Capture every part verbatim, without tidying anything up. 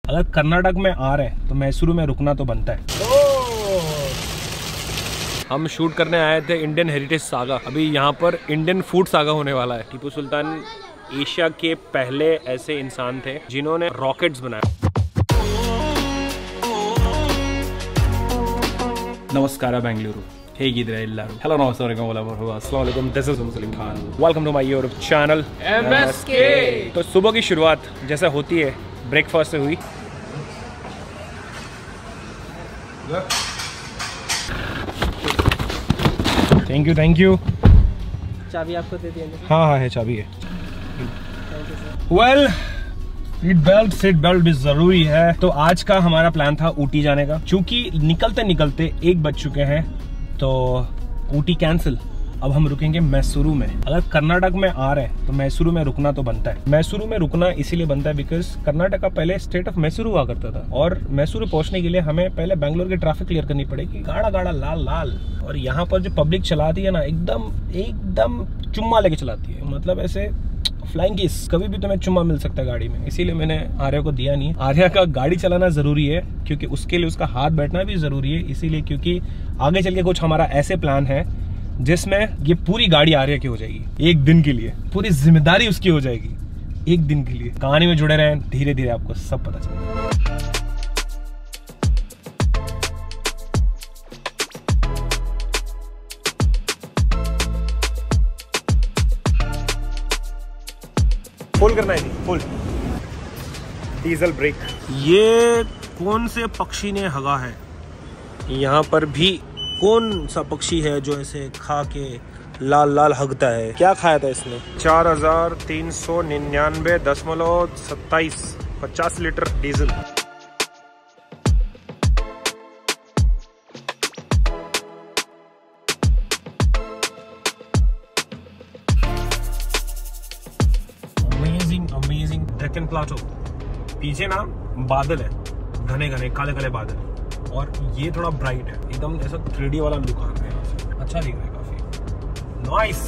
अगर कर्नाटक में आ रहे हैं तो मैसूरू में रुकना तो बनता है। हम शूट करने आए थे इंडियन हेरिटेज सागा। अभी यहाँ पर इंडियन फूड सागा होने वाला है। टीपू सुल्तान एशिया के पहले ऐसे इंसान थे जिन्होंने रॉकेट्स बनाए। नमस्कार बेंगलुरु, ಹೇಗಿದ್ದೀರಾ ಎಲ್ಲರೂ? हेलो नमस्कार अस्सलाम वालेकुम, this is Muslim Khan, welcome to my YouTube channel M S K. तो सुबह की शुरुआत जैसे होती है ब्रेकफास्ट से हुई। Thank you thank you. चाबी आपको दे दिया? हाँ हाँ है, चाबी है। Well seat belt seat belt भी जरूरी है। तो आज का हमारा प्लान था ऊटी जाने का। चूंकि निकलते निकलते एक बज चुके हैं तो ऊटी कैंसिल। अब हम रुकेंगे मैसूरू में। अगर कर्नाटक में आ रहे हैं तो मैसूरू में रुकना तो बनता है। मैसूरू में रुकना इसीलिए बनता है बिकॉज कर्नाटक का पहले स्टेट ऑफ मैसूरू हुआ करता था और मैसूरू पहुंचने के लिए हमें पहले बैंगलोर की ट्रैफिक क्लियर करनी पड़ेगी। गाड़ा गाड़ा लाल लाल। और यहाँ पर जो पब्लिक चलाती है ना, एकदम एकदम चुम्मा लेके चलाती है। मतलब ऐसे फ्लाइंग किस, कभी भी तुम्हें चुम्मा मिल सकता है गाड़ी में। इसीलिए मैंने आर्या को दिया नहीं। आर्या का गाड़ी चलाना जरूरी है क्योंकि उसके लिए उसका हाथ बैठना भी जरूरी है। इसीलिए क्योंकि आगे चल के कुछ हमारा ऐसे प्लान है जिसमें ये पूरी गाड़ी आर्या की हो जाएगी एक दिन के लिए। पूरी जिम्मेदारी उसकी हो जाएगी एक दिन के लिए। कहानी में जुड़े रहें, धीरे धीरे आपको सब पता चलेगा। फुल करना है, फुल डीजल ब्रेक। ये कौन से पक्षी ने हगा है? यहाँ पर भी कौन सा पक्षी है जो ऐसे खा के लाल लाल हगता है? क्या खाया था इसने? चार हजार तीन सौ निन्यानवे दशमलव सत्ताईस पचास litre diesel. Amazing Deccan plateau. पीछे ना बादल है, घने घने काले काले बादल, और ये थोड़ा ब्राइट है, एकदम ऐसा थ्री डी वाला लुक आ रहा है यहाँ से। अच्छा दिख रहा है काफी नाइस।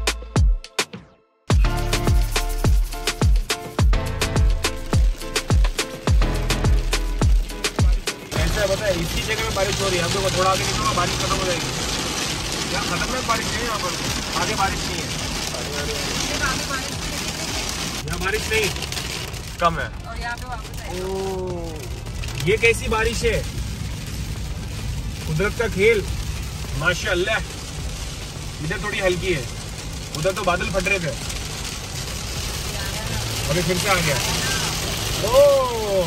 ऐसा पता है इसी जगह में बारिश हो रही है। हम लोग थोड़ा आगे निकलो बारिश खत्म हो जाएगी। यहाँ खतरनाक बारिश नहीं है, यहाँ पर आगे बारिश नहीं है। यहाँ बारिश नहीं, कम है। और यहाँ पे वापस ओ, ये कैसी बारिश है? कुदरत का खेल माशाअल्लाह। इधर थोड़ी हल्की है, उधर तो बादल फट रहे थे, अभी फिर से आ गया। ओ,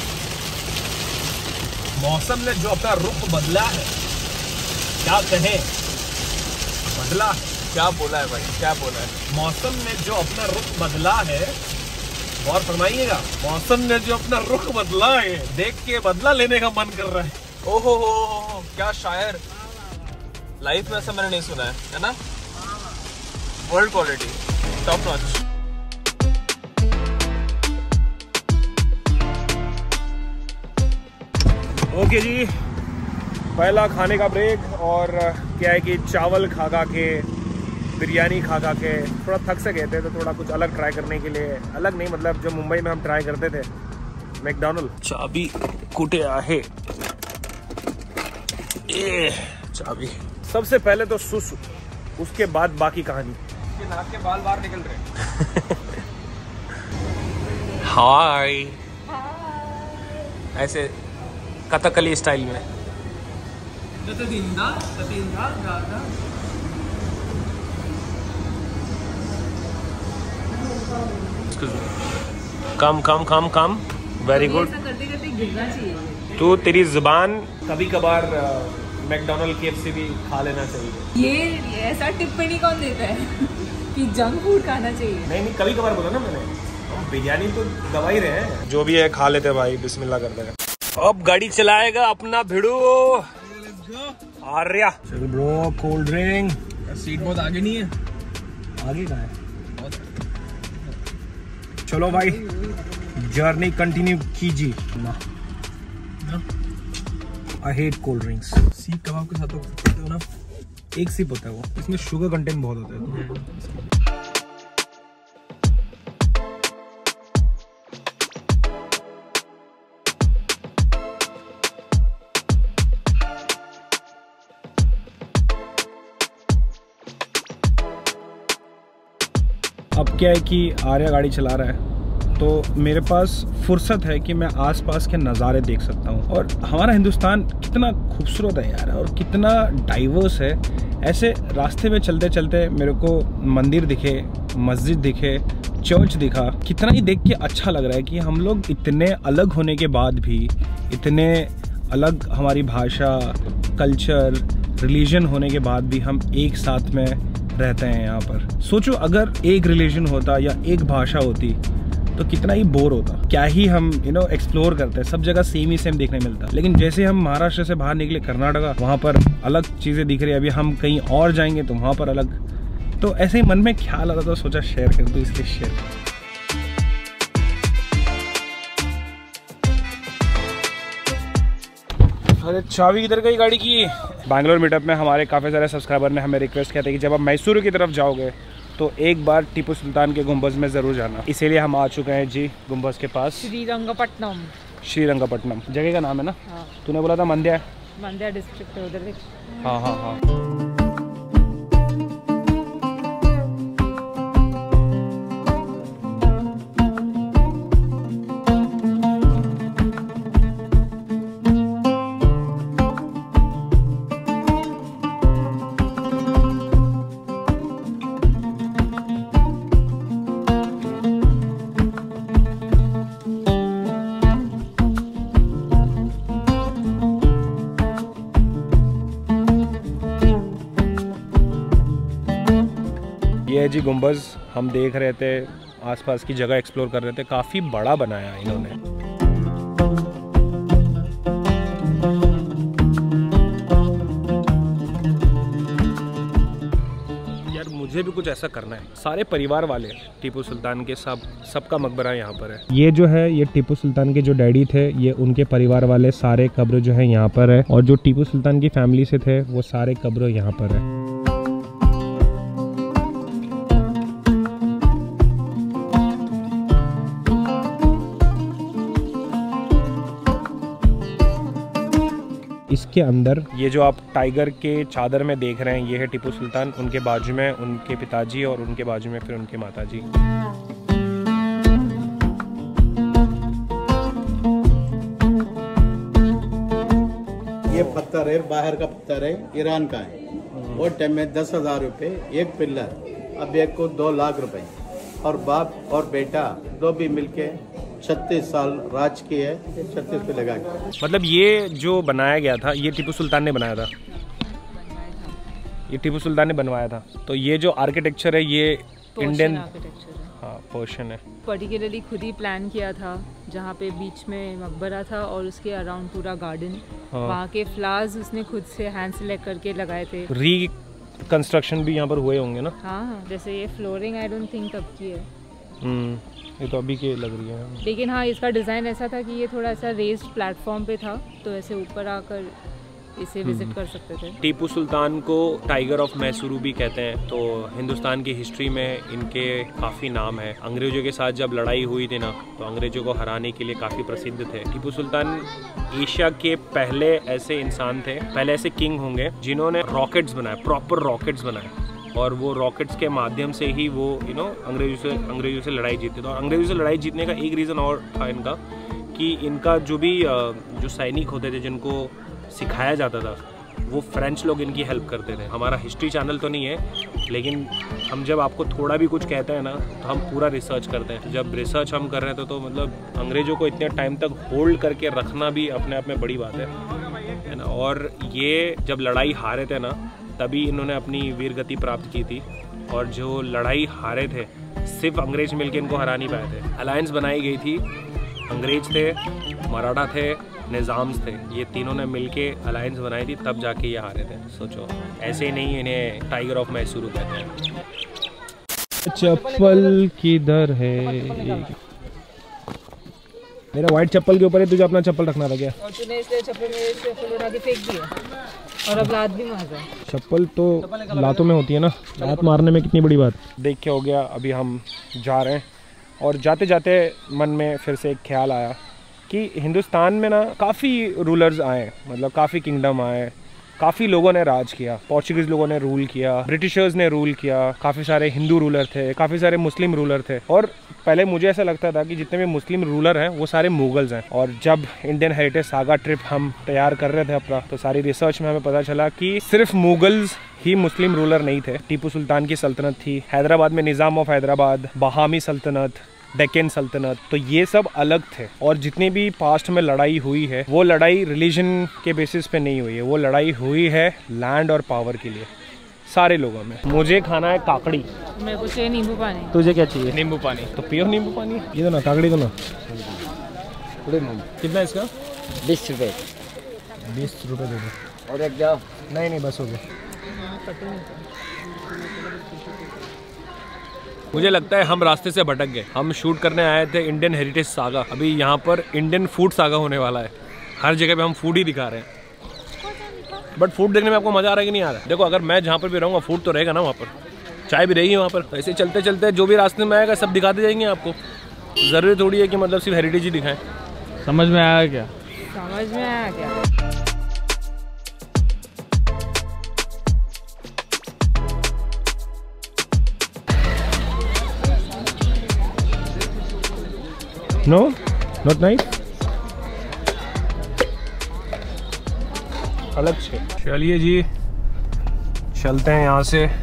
मौसम ने जो अपना रुख बदला है, क्या कहें, बदला क्या बोला है भाई, क्या बोला है? मौसम ने जो अपना रुख बदला है, और फरमाइएगा, मौसम ने जो अपना रुख बदला है, देख के बदला लेने का मन कर रहा है। ओहो हो हो, क्या शायर। लाइफ में ऐसा मैंने नहीं सुना है, है ना? World quality, top notch. Okay जी, पहला खाने का ब्रेक। और क्या है कि चावल खा खा के, बिरयानी खा खा के थोड़ा थक से गए थे, तो थोड़ा कुछ अलग ट्राई करने के लिए, अलग नहीं मतलब जो मुंबई में हम ट्राई करते थे, मैकडॉनल्ड। चाबी कुटे आहे, ए चाबी। सबसे पहले तो सुसु, उसके बाद बाकी कहानी। इसके नाक के बाल बाहर निकल रहे। हाय, ऐसे कथकली स्टाइल में। Come come come come, very good. करते करते गिरना चाहिए। तो तेरी जुबान कभी कभार मैकडॉनल्ड केएफसी भी खा लेना चाहिए। ये ऐसा टिप्पणी कौन देता है कि जंक फूड खाना चाहिए? नहीं नहीं, कभी कभार बोला ना मैंने। हम बिरयानी तो दबा ही रहे हैं, जो भी है खा लेते भाई, बिस्मिल्लाह करते हैं। अब गाड़ी चलाएगा अपना भिड़ू आर्या। चल ब्रो, कोल्ड ड्रिंक। सीट बहुत आगे नहीं है, आगे कहाँ है? चलो भाई, जर्नी कंटिन्यू कीजिए ना। I hate cold drinks. सीख कबाब के साथ हो ना, एक सिप होता है वो, इसमें शुगर कंटेंट बहुत होता है। अब क्या है कि आर्या गाड़ी चला रहा है तो मेरे पास फुर्सत है कि मैं आसपास के नज़ारे देख सकता हूँ। और हमारा हिंदुस्तान कितना खूबसूरत है यार, और कितना डाइवर्स है। ऐसे रास्ते में चलते चलते मेरे को मंदिर दिखे, मस्जिद दिखे, चर्च दिखा, कितना ही देख के अच्छा लग रहा है कि हम लोग इतने अलग होने के बाद भी, इतने अलग हमारी भाषा, कल्चर, रिलीजन होने के बाद भी हम एक साथ में रहते हैं यहाँ पर। सोचो अगर एक रिलीजन होता या एक भाषा होती तो कितना ही बोर होता, क्या ही हम यू नो एक्सप्लोर करते हैं, सब जगह सेम ही सेम देखने मिलता। लेकिन जैसे हम महाराष्ट्र से बाहर निकले कर्नाटका, वहाँ पर अलग चीज़ें दिख रही है, अभी हम कहीं और जाएंगे तो वहाँ पर अलग। तो ऐसे ही मन में ख्याल आता तो सोचा शेयर कर दूँ, इसलिए शेयर कर। अरे चाबी किधर गई गाड़ी की? बैंगलोर मीटअप में हमारे काफ़ी सारे सब्सक्राइबर ने हमें रिक्वेस्ट किया था कि जब आप मैसूर की तरफ जाओगे तो एक बार टीपू सुल्तान के गुंबज में ज़रूर जाना। इसीलिए हम आ चुके हैं जी गुंबज के पास, श्रीरंगपट्टनम। श्रीरंगपट्टनम जगह का नाम है ना? हाँ। तूने बोला था मंड्या है? मंड्या डिस्ट्रिक्ट है उधर। हाँ हाँ हाँ। ये है जी गुंबज, हम देख रहे थे, आसपास की जगह एक्सप्लोर कर रहे थे। काफ़ी बड़ा बनाया इन्होंने। यार मुझे भी कुछ ऐसा करना है। सारे परिवार वाले टीपू सुल्तान के, सब सबका मकबरा यहाँ पर है। ये जो है ये टीपू सुल्तान के जो डैडी थे, ये उनके परिवार वाले सारे कब्र जो है यहाँ पर है। और जो टीपू सुल्तान की फैमिली से थे वो सारे कब्र यहाँ पर है। इसके अंदर ये जो आप टाइगर के चादर में देख रहे हैं, ये है टीपू सुल्तान। उनके बाजू में उनके पिताजी और उनके बाजू में फिर उनके माताजी। ये पत्थर है, बाहर का पत्थर है, ईरान का है। वो टाइम में दस हजार रुपये एक पिल्लर, अब एक को दो लाख रुपए। और बाप और बेटा दो भी मिलके छत्तीस साल राज की है, छत्तीस पे लगा के। मतलब ये जो बनाया गया था ये टीपू सुल्तान ने बनाया था, ये टीपू सुल्तान ने बनवाया था। तो ये जो आर्किटेक्चर है ये इंडियन आर्किटेक्चर है, हाँ पोर्शन है। पर्टिकुलरली खुद ही प्लान किया था, जहाँ पे बीच में मकबरा था और उसके अराउंड पूरा गार्डन। हाँ। वहाँ के फ्लावर्स उसने खुद से हैंड सेलेक्ट करके लगाए थे। री कंस्ट्रक्शन भी यहाँ पर हुए होंगे ना? हाँ, जैसे ये फ्लोरिंग आई डोंट थिंक तब की है, हम्म ये तो अभी के लग रही है। लेकिन हाँ इसका डिज़ाइन ऐसा था कि ये थोड़ा सा रेस्ड प्लेटफॉर्म पे था, तो ऐसे ऊपर आकर इसे विजिट कर सकते थे। टीपू सुल्तान को टाइगर ऑफ मैसूरू भी कहते हैं। तो हिंदुस्तान की हिस्ट्री में इनके काफ़ी नाम है। अंग्रेजों के साथ जब लड़ाई हुई थी ना, तो अंग्रेजों को हराने के लिए काफ़ी प्रसिद्ध थे। टीपू सुल्तान एशिया के पहले ऐसे इंसान थे, पहले ऐसे किंग होंगे जिन्होंने रॉकेट्स बनाए, प्रॉपर रॉकेट्स बनाए। और वो रॉकेट्स के माध्यम से ही वो यू नो अंग्रेजों से अंग्रेजों से लड़ाई जीतते थे। और अंग्रेजों से लड़ाई जीतने का एक रीज़न और था इनका, कि इनका जो भी जो सैनिक होते थे जिनको सिखाया जाता था, वो फ्रेंच लोग इनकी हेल्प करते थे। हमारा हिस्ट्री चैनल तो नहीं है, लेकिन हम जब आपको थोड़ा भी कुछ कहते हैं ना, तो हम पूरा रिसर्च करते हैं। जब रिसर्च हम कर रहे थे तो मतलब अंग्रेजों को इतने टाइम तक होल्ड करके रखना भी अपने आप में बड़ी बात है, है ना। और ये जब लड़ाई हारे थे ना, तभी इन्होंने अपनी वीर गति प्राप्त की थी। और जो लड़ाई हारे थे, सिर्फ अंग्रेज मिलके इनको हरा नहीं पाए थे। अलायंस बनाई गई थी, अंग्रेज थे, मराठा थे, निज़ाम्स थे, ये तीनों ने मिलके अलायंस बनाई थी, तब जाके ये हारे थे। सोचो, ऐसे ही नहीं इन्हें टाइगर ऑफ मैसूरू कहते हैं। चप्पल किधर है? मेरा व्हाइट चप्पल के ऊपर है, तुझे अपना चप्पल रखना था क्या? और तूने इसलिए चप्पल मेरे चप्पल उठा के फेंक दिया और अब लात भी मार रहा। चप्पल तो लातों में होती है ना, लात मारने में कितनी बड़ी बात। देख के हो गया, अभी हम जा रहे हैं। और जाते जाते मन में फिर से एक ख्याल आया कि हिंदुस्तान में ना काफ़ी रूलर्स आए, मतलब काफ़ी किंगडम आए, काफ़ी लोगों ने राज किया। पोर्चुगीज लोगों ने रूल किया, ब्रिटिशर्स ने रूल किया, काफ़ी सारे हिंदू रूलर थे, काफ़ी सारे मुस्लिम रूलर थे। और पहले मुझे ऐसा लगता था कि जितने भी मुस्लिम रूलर हैं वो सारे मुगल्स हैं। और जब इंडियन हेरिटेज सागा ट्रिप हम तैयार कर रहे थे अपना, तो सारी रिसर्च में हमें पता चला कि सिर्फ मुगल्स ही मुस्लिम रूलर नहीं थे। टीपू सुल्तान की सल्तनत थी, हैदराबाद में निज़ाम ऑफ हैदराबाद, बहामी सल्तनत, डेक्कन सल्तनत, तो ये सब अलग थे। और जितनी भी पास्ट में लड़ाई हुई है वो लड़ाई रिलीजन के बेसिस पे नहीं हुई है, वो लड़ाई हुई है लैंड और पावर के लिए सारे लोगों में। मुझे खाना है काकड़ी। मेरे को चाहिए नींबू पानी। तुझे क्या चाहिए? नींबू पानी। तो पियो नींबू पानी। ये दो ना, काकड़ी दो ना। कितना इसका? बीस रुपए। बीस रुपए दे दो। और एक जाओ। नहीं नहीं बस हो गया। मुझे लगता है हम रास्ते से भटक गए। हम शूट करने आए थे इंडियन हेरिटेज सागा, अभी यहाँ पर इंडियन फूड सागा होने वाला है। हर जगह पे हम फूड ही दिखा रहे हैं, बट फूड देखने में आपको मजा आ रहा है कि नहीं आ रहा है? देखो, अगर मैं जहाँ पर भी रहूँगा फूड तो रहेगा ना वहाँ पर, चाय भी रहेगी वहाँ पर। तो ऐसे चलते चलते जो भी रास्ते में आएगा सब दिखाते जाएंगे आपको। ज़रूरी थोड़ी है कि मतलब सिर्फ हेरिटेज ही दिखाएं। समझ में आया क्या? समझ में आया क्या? No not nice. अलग से चलिए जी, चलते हैं यहाँ से।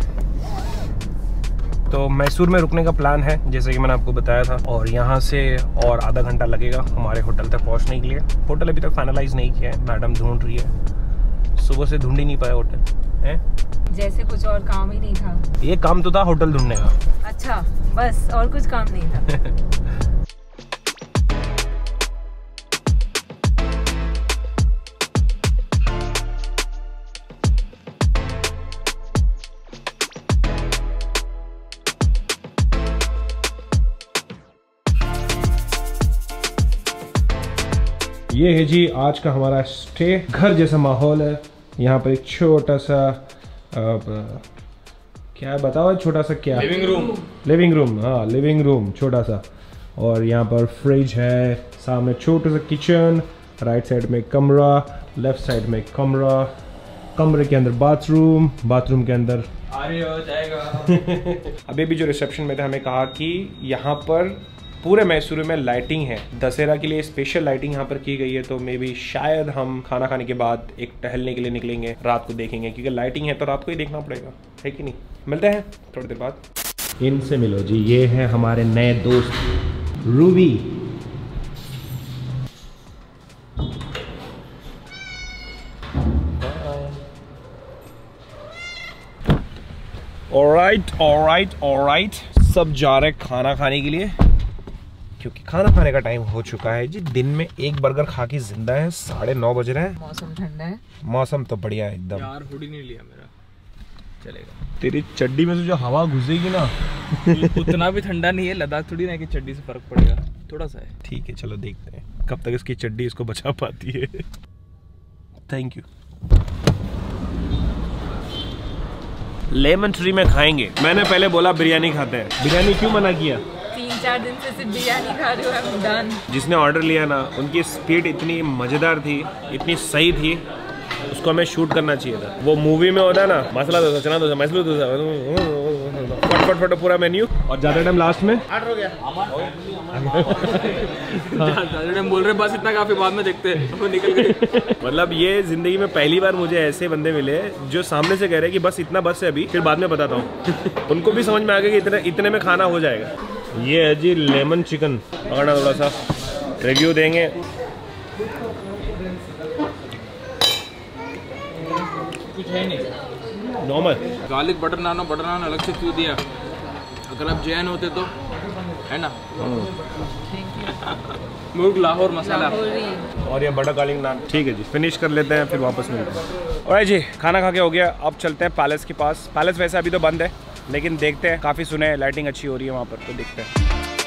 तो मैसूर में रुकने का प्लान है जैसे कि मैंने आपको बताया था, और यहाँ से और आधा घंटा लगेगा हमारे होटल तक पहुँचने के लिए। होटल अभी तक फाइनलाइज नहीं किया है, मैडम ढूंढ रही है। सुबह से ढूंढ ही नहीं पाया होटल है, जैसे कुछ और काम ही नहीं था। ये काम तो था होटल ढूंढने का। अच्छा, बस और कुछ काम नहीं था। ये है जी आज का हमारा स्टे। घर जैसा माहौल है यहाँ पर। एक छोटा सा अब, क्या है बताओ, छोटा सा क्या? Living room. लिविंग रूम, हाँ लिविंग रूम छोटा सा। और यहाँ पर फ्रिज है, सामने छोटा सा किचन, राइट साइड में कमरा, लेफ्ट साइड में कमरा, कमरे के अंदर बाथरूम, बाथरूम के अंदर अरे हो जाएगा। अभी भी जो रिसेप्शन में थे हमें कहा कि यहाँ पर पूरे मैसूर में लाइटिंग है, दशहरा के लिए स्पेशल लाइटिंग यहाँ पर की गई है। तो मे बी शायद हम खाना खाने के बाद एक टहलने के लिए निकलेंगे, रात को देखेंगे, क्योंकि लाइटिंग है तो रात को ही देखना पड़ेगा, है कि नहीं? मिलते हैं थोड़ी देर बाद। इनसे मिलो जी, ये है हमारे नए दोस्त रूबी। ऑलराइट ऑलराइट ऑलराइट, सब जा रहे खाना खाने के लिए, क्योंकि खाना खाने का टाइम हो चुका है जी। दिन में एक बर्गर खा के जिंदा है, साढ़े नौ बज रहे हैं। मौसम ठंडा है। मौसम तो बढ़िया है एकदम। यार हुडी नहीं लिया मेरा, चलेगा। तेरी चड्डी में से जो हवा घुसेगी ना उतना भी ठंडा नहीं है, लद्दाख थोड़ी ना कि चड्डी से फर्क पड़ेगा, थोड़ा सा है। ठीक है चलो देखते हैं कब तक इसकी चड्डी इसको बचा पाती है। Thank you. लेमन ट्री में खाएंगे। मैंने पहले बोला बिरयानी खाते हैं, बिरयानी क्यों मना किया? तीन चार दिन से सिर्फ बिरयानी खा रही हूँ, आई एम डन। जिसने ऑर्डर लिया ना, उनकी स्पीड इतनी मजेदार थी, इतनी सही थी, उसको हमें शूट करना चाहिए था। वो मूवी में होता है ना, मसाला डोसा, चना डोसा, मैसूर डोसा, फट फट फट पूरा मेन्यू, और ज्यादा टाइम लास्ट में हो गया। टाइम बोल रहे बस इतना काफी, बाद में देखते हैं, निकल गए। मतलब ये जिंदगी में पहली बार मुझे ऐसे बंदे मिले जो सामने से कह रहे हैं कि बस इतना बस है अभी, फिर बाद में बताता हूँ। उनको भी समझ में आ गया कि इतने इतने में खाना हो जाएगा। ये है जी लेमन चिकन, पकड़ना थोड़ा सा रिव्यू देंगे। कुछ है नहीं, नॉर्मल गार्लिक बटर नान और बटर नान अलग से क्यों दिया? अगर आप जैन होते तो, है ना? मुर्ग लाहौर मसाला और ये बटर गार्लिक नान। ठीक है जी, फिनिश कर लेते हैं फिर वापस मिलते हैं। और जी खाना खा के हो गया, अब चलते हैं पैलेस के पास। पैलेस वैसे अभी तो बंद है, लेकिन देखते हैं, काफ़ी सुने हैं लाइटिंग अच्छी हो रही है वहाँ पर, तो देखते हैं।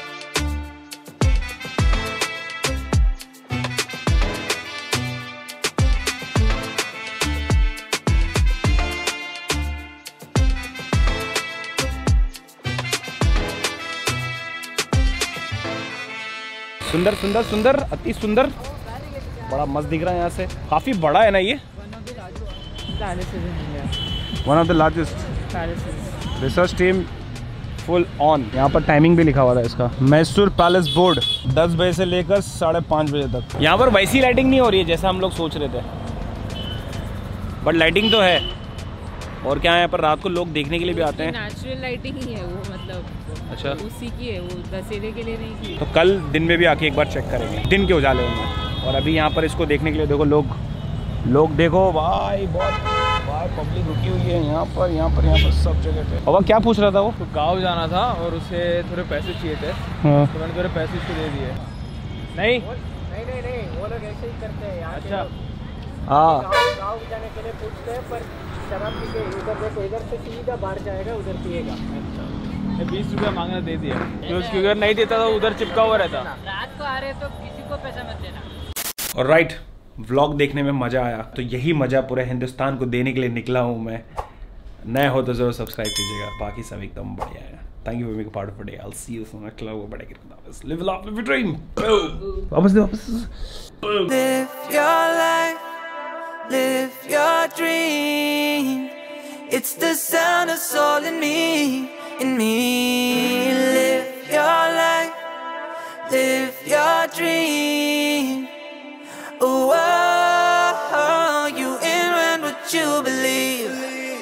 सुंदर सुंदर सुंदर, अति सुंदर, बड़ा मस्त दिख रहा है यहाँ से। काफी बड़ा है ना ये, palaces in India. One of the largest Palaces. Research team full on. यहाँ पर टाइमिंग भी लिखा हुआ था इसका, मैसूर पैलेस बोर्ड दस बजे से लेकर साढ़े पाँच बजे तक। यहाँ पर वैसी लाइटिंग नहीं हो रही है जैसा हम लोग सोच रहे थे, बट लाइटिंग तो है। और क्या है, यहाँ पर रात को लोग देखने के लिए भी आते हैं। नेचुरल लाइटिंग ही है वो, मतलब अच्छा, उसी की है वो, दशहरे के लिए नहीं की। तो कल दिन में भी आके एक बार चेक करेंगे दिन के उजाले में। और अभी यहाँ पर इसको देखने के लिए देखो लोग लोग देखो भाई, बहुत भाई पब्लिक रुकी हुई है यहाँ पर यहाँ पर यहाँ पर सब जगह पे। अब क्या पूछ रहा था वो? तो गाँव जाना था और उसे थोड़े पैसे चाहिए थे। हाँ। तो मैंने थोड़े पैसे उसको दे दिए। नहीं नहीं नहीं नहीं, वो लोग ऐसे ही करते हैं यहाँ। अच्छा, हाँ गाँव जाने के लिए पूछते हैं, पर शराब पी के इधर देखो, इधर से सीधा बाहर जाएगा, उधर पिएगा। अच्छा, बीस रुपया मांगना दे दिया, क्योंकि अगर नहीं देता तो उधर चिपका हुआ रहता। रात को आ रहे तो किसी को पैसा मत देना। और राइट, व्लॉग देखने में मज़ा आया, तो यही मज़ा पूरे हिंदुस्तान को देने के लिए निकला हूँ मैं। नए हो तो ज़रूर सब्सक्राइब कीजिएगा, बाकी सब एकदम बढ़िया है। Thank you for making part of the day. I will see you soon. अगला वो बड़े किरदार लिव लाइफ लिव ड्रीम। वापस दे वापस। Live your life, live your dream. It's the sound of soul in me, in me. Live your life, live your dream. Oh, oh, oh, you invent what you believe.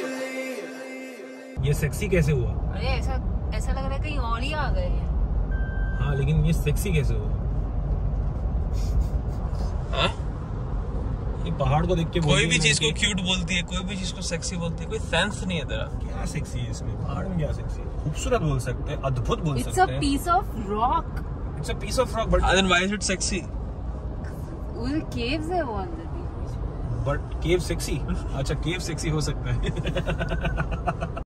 ये sexy कैसे हुआ? अरे ऐसा ऐसा लग रहा है कहीं और ही आ गए हैं। हाँ, लेकिन ये सेक्सी कैसे हुआ? हाँ? ये पहाड़ को देख के कोई भी चीज को क्यूट बोलती है, कोई भी चीज को सेक्सी बोलती है, कोई सेंस नहीं है तेरा। क्या सेक्सी है इसमें? पहाड़ में क्या सेक्सी है? खूबसूरत बोल सकते हैं, अद्भुत बोल It's a सकते हैं। piece of rock. It's a piece of rock, but Then why is it sexy? वो caves है वो अंदर भी। but cave sexy। अच्छा, cave sexy हो सकता है।